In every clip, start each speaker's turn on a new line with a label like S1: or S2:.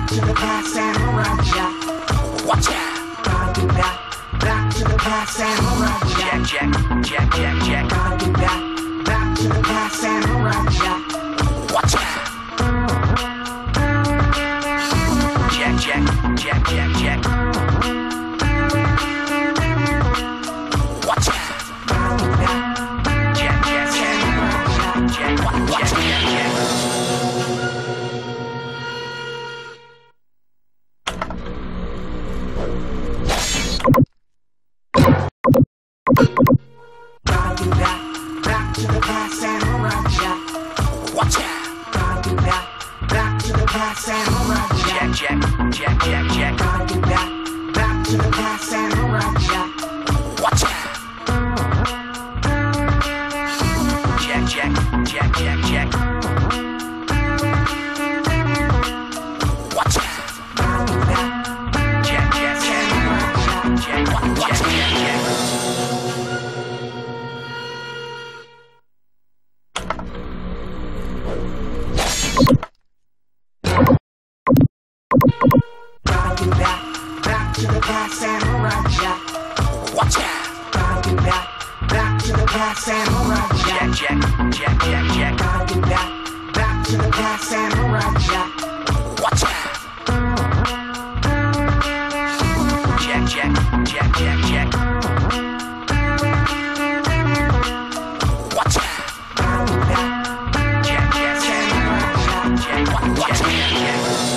S1: back to the past samurai jack. Watch out. Gotta do that. Back to the past samurai jack. Jack, jack, jack, jack. Gotta do that. Back to the past samurai jack. Watch out. Jack, jack, jack, jack, jack. Watch out. Gotta do that. Jack, jack, samurai jack. Jack, watch out. Jack, jack. Gotta do that. Back to the past samurai jack. Watch out. Gotta do that. Back to the past samurai jack. Jack, jack, jack, jack. Gotta do that. Back to the past samurai jack. Watch out. Jack, jack, jack, jack, jack. Watch out. Gotta do that. Jack, jack, samurai jack. Jack, watch out. Jack, jack. Gotta do that. Back to the past samurai jack. Watch out. Gotta do that. Back to the past samurai jack. Jack, jack, jack, jack. Gotta do that. Back to the past samurai jack. Watch out. Jack, jack, jack, jack, jack. Watch out. Gotta do that. Jack, jack, samurai jack. Jack, watch out. Jack, jack.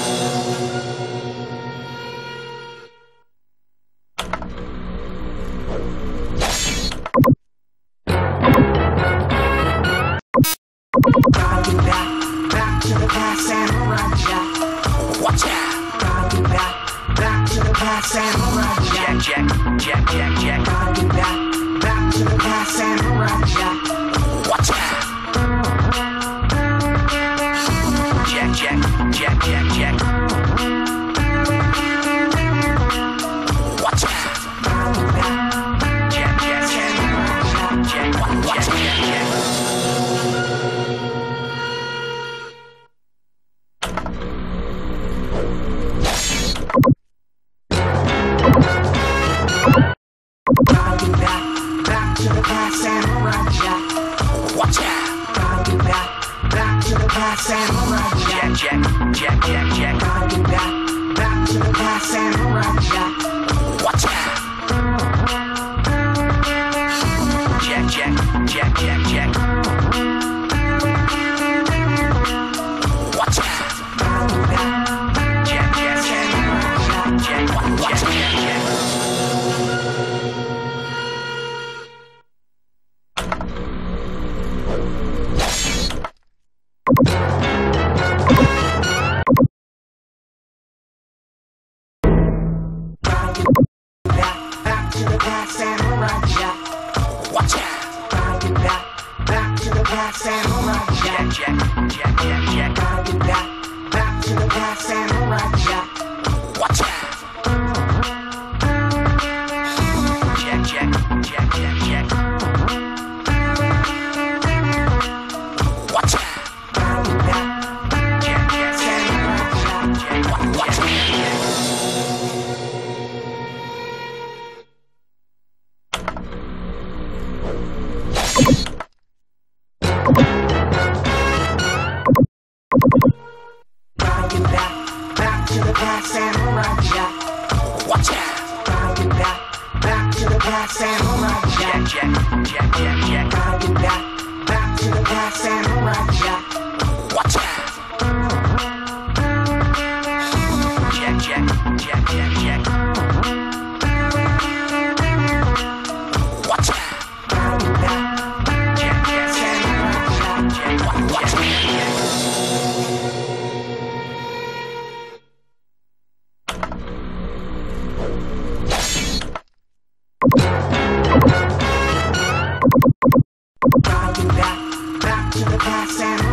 S1: Gotta do that. Back to the past samurai jack. Watch out. Gotta do that. Back to the past samurai jack. Jack, jack, jack, jack. Gotta do that. Back to the past samurai jack. Watch out. Jack, jack, jack, jack, jack. Watch out. Gotta do that. Jack, jack, samurai jack. Jack, watch out. Jack, jack. Gotta do that. Back to the past samurai jack. Watch out. Gotta do that. Back to the past samurai jack. Jack, jack, jack, jack. Gotta do that. Back to the past samurai jack. Watch out. Jack, jack, jack, jack, jack. Watch out. Gotta do that. Jack, jack, samurai jack. Jack, watch out. Jack, jack. Back to the past samurai jack. Watch out. Gotta do that. Back to the past samurai jack. Jack, jack, jack, jack. Gotta do that. Back to the past samurai jack. Watch out. Jack, jack, jack, jack, jack. Watch out. Gotta do that. Jack, jack, samurai jack. Jack, watch out. Gotta do that. Back to the past samurai jack. Watch out. Gotta do that. Back to the past samurai jack. Jack, jack, jack, jack. Gotta do that. Back to the past samurai jack. Watch out. Jack, jack, jack, jack, jack. Watch out. Gotta do that. Jack, jack, samurai jack. Jack, watch out. Gotta do that. Back to the past samurai.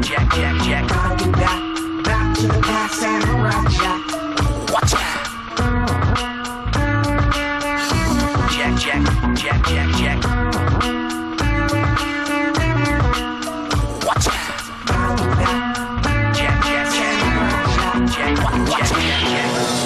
S1: Jack, Jack, Jack. Gonna do that. Back to the past samurai jack. Watch out. Jack, Jack, Jack, Jack, Jack. Watch out. Gonna do that. Jack, Jack, samurai jack. Jack, watch out. Jack, Jack.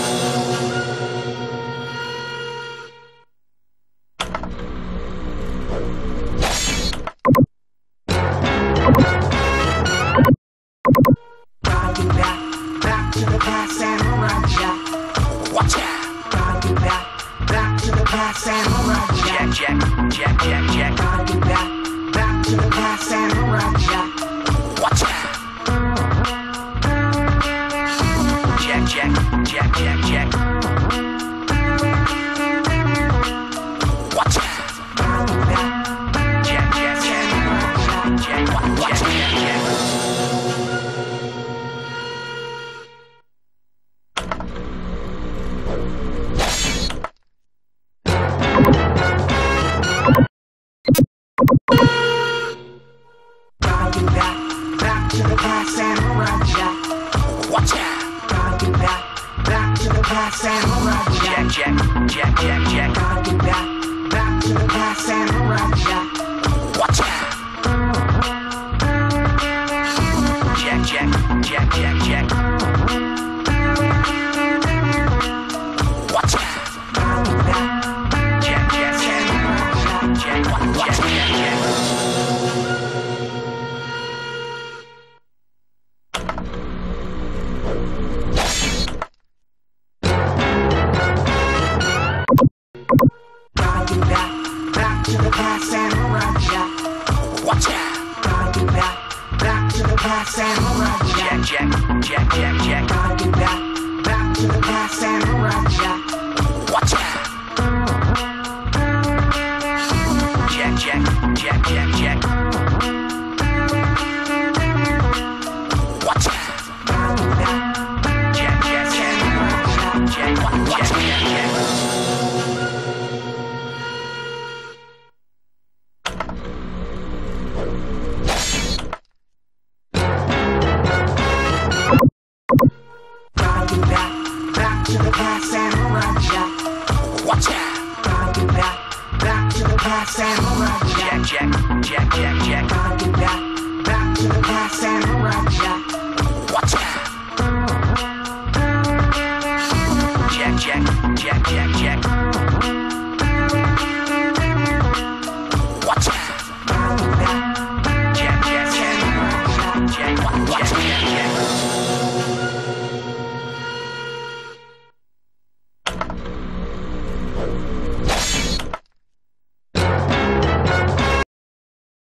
S1: Watch out! Gonna do that. Back to the past samurai jack. Jack, Jack, Jack, Jack. Gonna do that. Back to the past samurai jack. Watch out! Jack, Jack, Jack, Jack, Jack. Watch out! Gonna do that. Jack, Jack, samurai jack. Jack, watch out! Jack, Jack. Gonna do that. Back to the past samurai jack. Watch out. Gonna do that. Back to the past samurai jack. Jack, Jack, Jack, Jack. Gonna do that. Back to the past samurai jack. Watch out. Jack, Jack, Jack, Jack, Jack. Watch out. Gonna do that. Jack, Jack, samurai jack. Jack, watch out. Jack, Jack. Gonna do that. Back to the past samurai jack. Watch out. Gonna do that. Back to the past samurai jack. Jack, Jack, Jack, Jack. Gonna do that. Back to the past samurai jack. Watch out. Jack, Jack, Jack, Jack, Jack. Watch out. Gonna do that. Jack, Jack, samurai jack. Jack, watch out. Jack, Jack. Gonna do that. Back to the past samurai jack. Watch out. Gonna do that. Back to the past samurai jack. Jack, Jack, Jack, Jack. Gonna do that. Back to the past samurai jack. Watch out. Jack, Jack, Jack, Jack, Jack.